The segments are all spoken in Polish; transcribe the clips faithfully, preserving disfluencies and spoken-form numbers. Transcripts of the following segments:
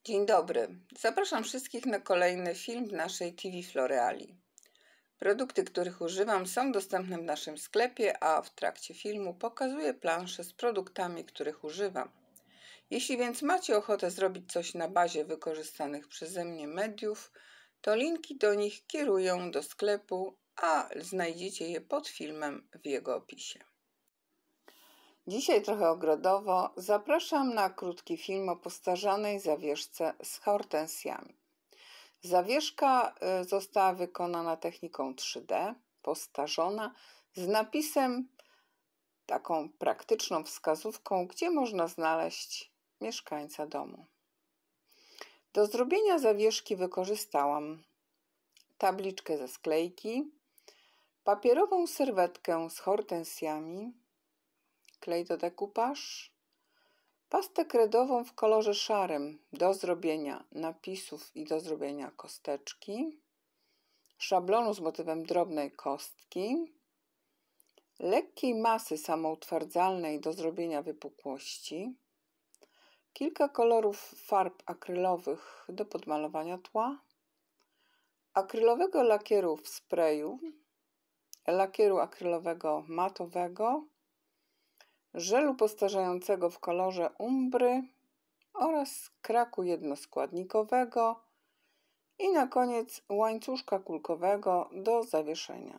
Dzień dobry. Zapraszam wszystkich na kolejny film w naszej T V Floreali. Produkty, których używam, są dostępne w naszym sklepie, a w trakcie filmu pokazuję planszę z produktami, których używam. Jeśli więc macie ochotę zrobić coś na bazie wykorzystanych przeze mnie mediów, to linki do nich kieruję do sklepu, a znajdziecie je pod filmem w jego opisie. Dzisiaj trochę ogrodowo. Zapraszam na krótki film o postarzanej zawieszce z hortensjami. Zawieszka została wykonana techniką trzy D, postarzona, z napisem, taką praktyczną wskazówką, gdzie można znaleźć mieszkańca domu. Do zrobienia zawieszki wykorzystałam tabliczkę ze sklejki, papierową serwetkę z hortensjami, klej do dekupaż, pastę kredową w kolorze szarym do zrobienia napisów i do zrobienia kosteczki, szablonu z motywem drobnej kostki, lekkiej masy samoutwardzalnej do zrobienia wypukłości, kilka kolorów farb akrylowych do podmalowania tła, akrylowego lakieru w sprayu, lakieru akrylowego matowego, żelu postarzającego w kolorze umbry oraz kraku jednoskładnikowego i na koniec łańcuszka kulkowego do zawieszenia.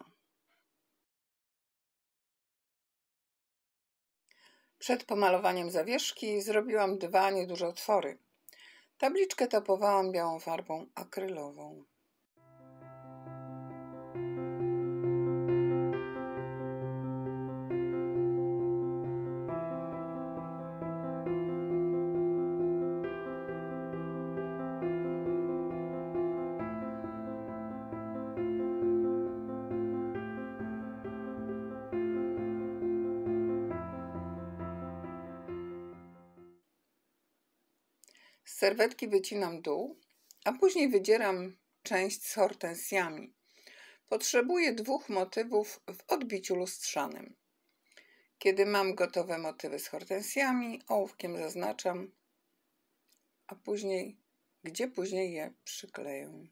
Przed pomalowaniem zawieszki zrobiłam dwa nieduże otwory. Tabliczkę tapowałam białą farbą akrylową. Z serwetki wycinam dół, a później wydzieram część z hortensjami. Potrzebuję dwóch motywów w odbiciu lustrzanym. Kiedy mam gotowe motywy z hortensjami, ołówkiem zaznaczam, a później, gdzie później je przykleję.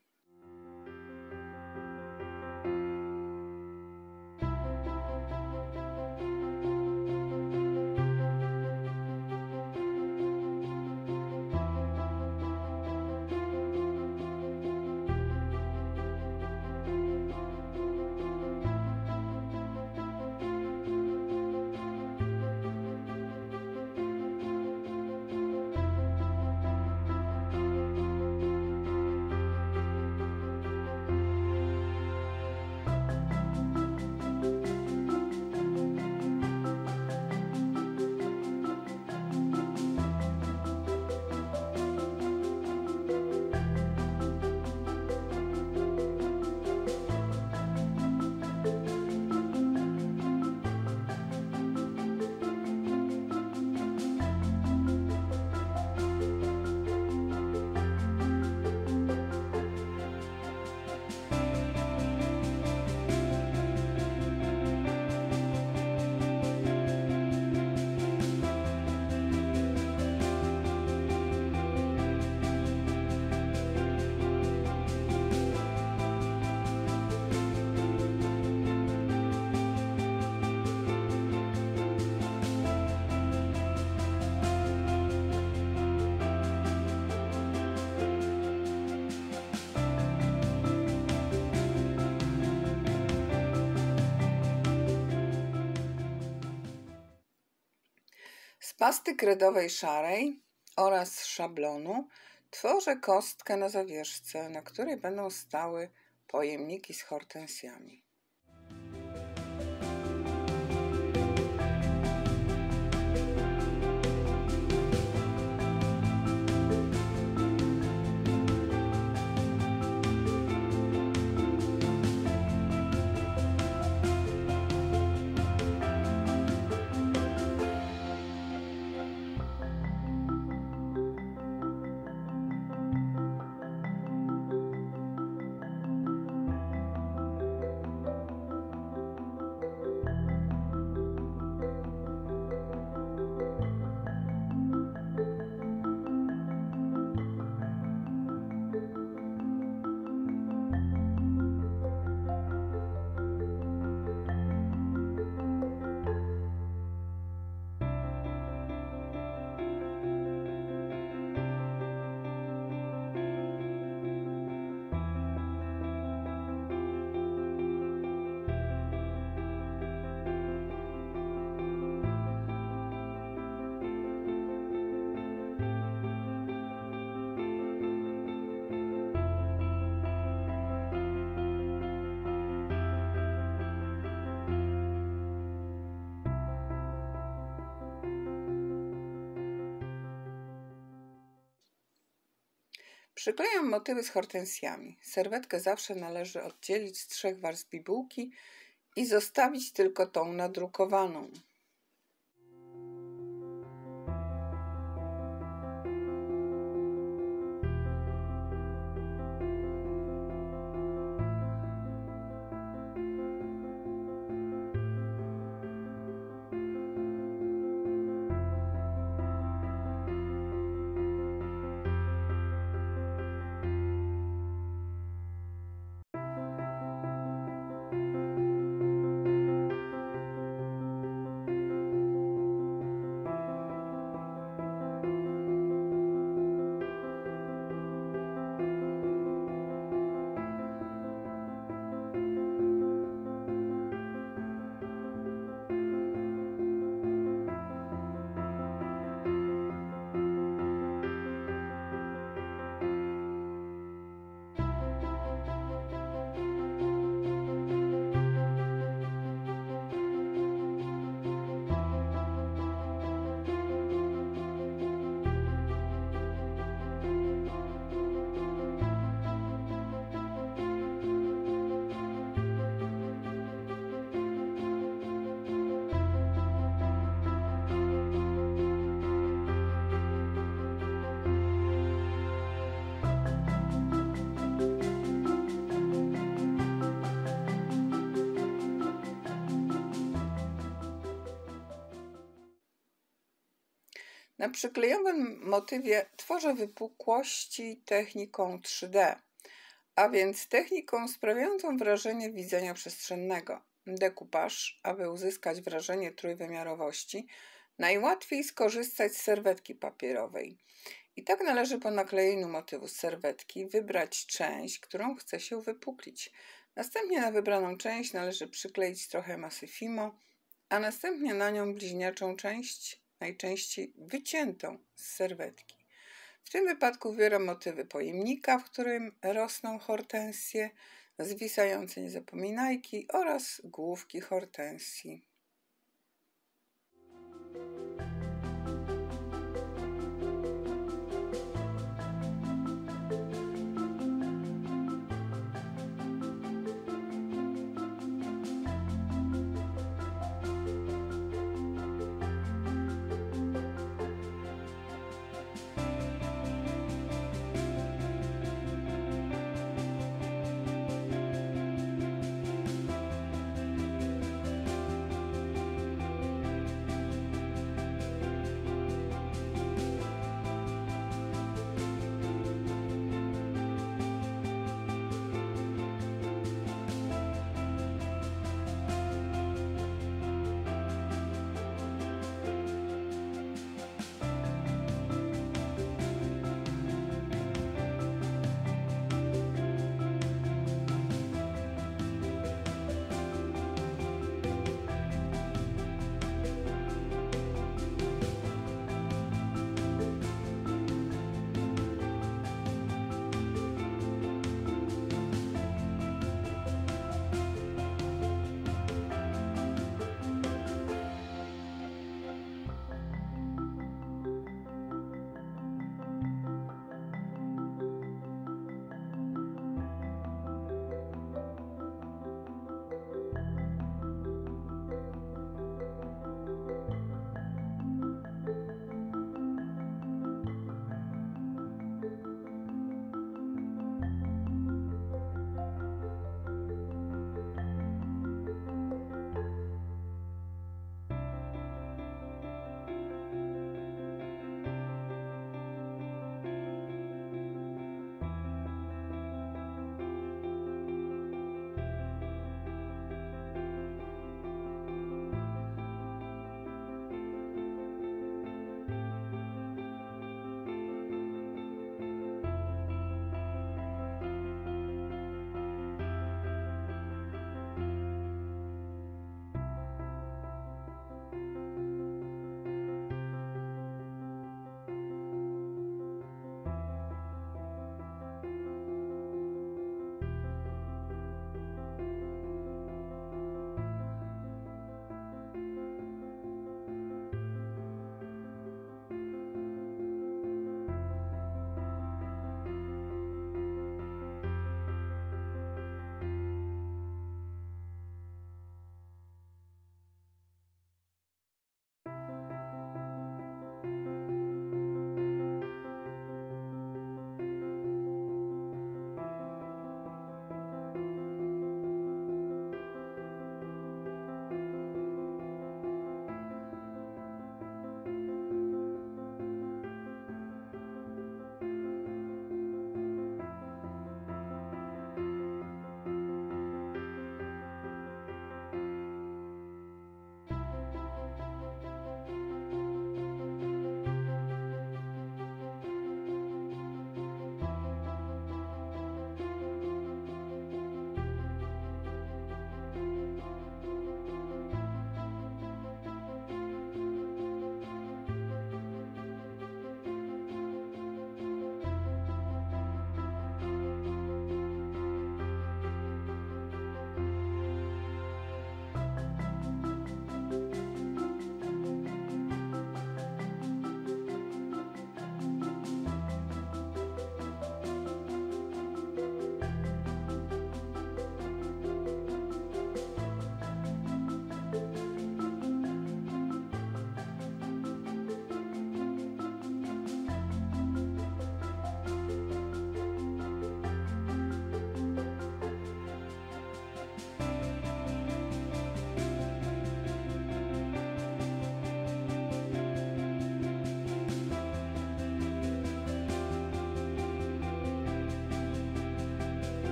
Z pasty kredowej szarej oraz z szablonu tworzę kostkę na zawieszce, na której będą stały pojemniki z hortensjami. Przyklejam motywy z hortensjami. Serwetkę zawsze należy oddzielić z trzech warstw bibułki i zostawić tylko tą nadrukowaną. Na przyklejowym motywie tworzę wypukłości techniką trzy D, a więc techniką sprawiającą wrażenie widzenia przestrzennego. Dekupaż, aby uzyskać wrażenie trójwymiarowości, najłatwiej skorzystać z serwetki papierowej. I tak należy po naklejeniu motywu z serwetki wybrać część, którą chce się uwypuklić. Następnie na wybraną część należy przykleić trochę masy Fimo, a następnie na nią bliźniaczą część, najczęściej wyciętą z serwetki. W tym wypadku wybieram motywy pojemnika, w którym rosną hortensje, zwisające niezapominajki oraz główki hortensji.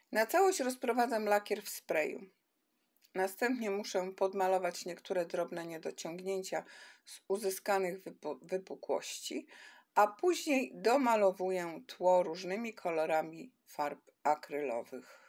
Na całość rozprowadzam lakier w sprayu. Następnie muszę podmalować niektóre drobne niedociągnięcia z uzyskanych wypukłości, a później domalowuję tło różnymi kolorami farb akrylowych.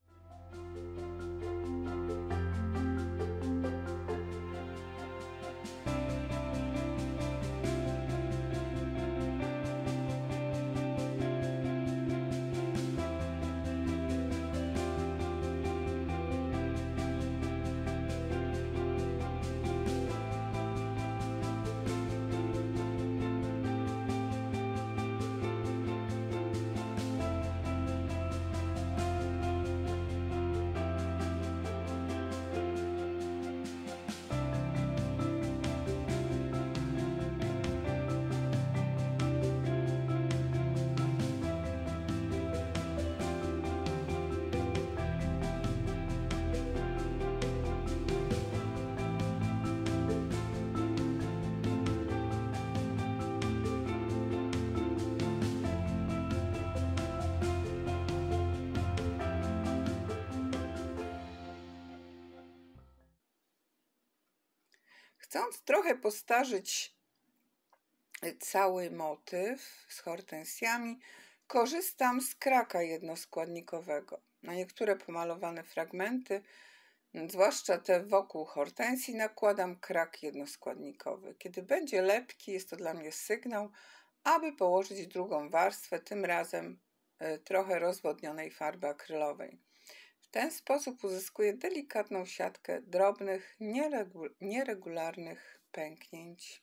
Chcąc trochę postarzyć cały motyw z hortensjami, korzystam z kraka jednoskładnikowego. Na niektóre pomalowane fragmenty, zwłaszcza te wokół hortensji, nakładam krak jednoskładnikowy. Kiedy będzie lepki, jest to dla mnie sygnał, aby położyć drugą warstwę, tym razem trochę rozwodnionej farby akrylowej. W ten sposób uzyskuję delikatną siatkę drobnych, nieregularnych pęknięć.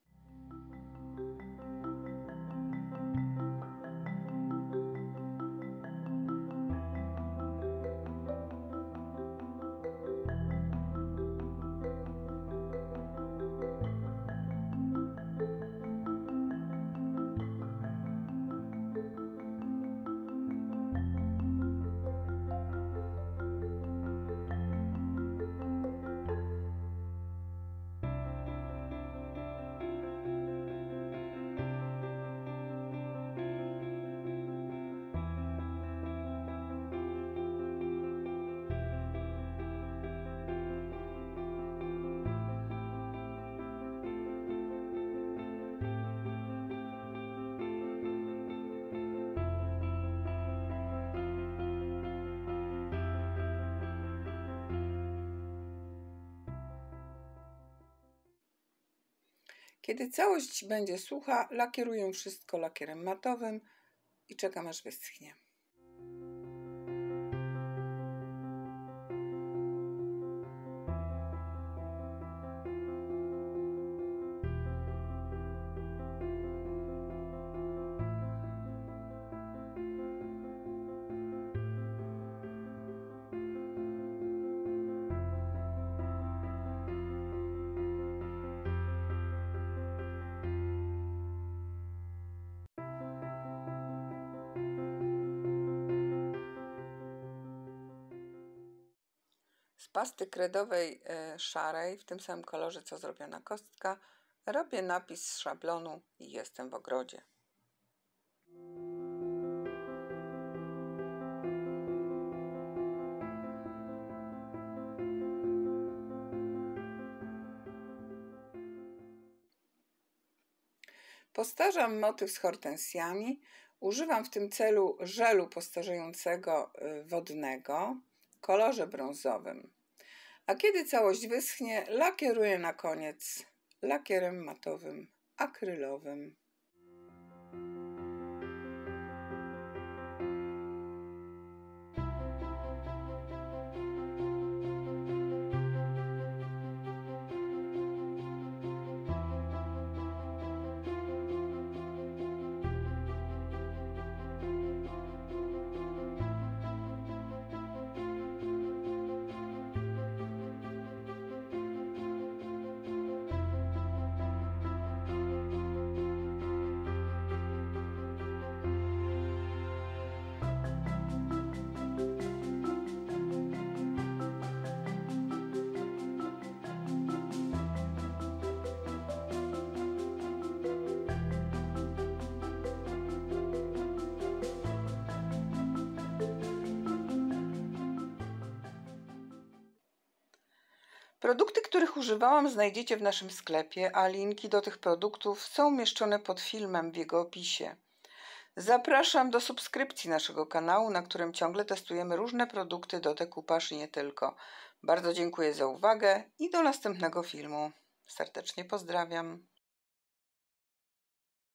Kiedy całość będzie sucha, lakieruję wszystko lakierem matowym i czekam, aż wyschnie. Z pasty kredowej y, szarej, w tym samym kolorze co zrobiona kostka, robię napis z szablonu i jestem w ogrodzie. Postarzam motyw z hortensjami. Używam w tym celu żelu postarzającego y, wodnego w kolorze brązowym. A kiedy całość wyschnie, lakieruję na koniec lakierem matowym akrylowym. Produkty, których używałam, znajdziecie w naszym sklepie, a linki do tych produktów są umieszczone pod filmem w jego opisie. Zapraszam do subskrypcji naszego kanału, na którym ciągle testujemy różne produkty do decoupage i nie tylko. Bardzo dziękuję za uwagę i do następnego filmu. Serdecznie pozdrawiam.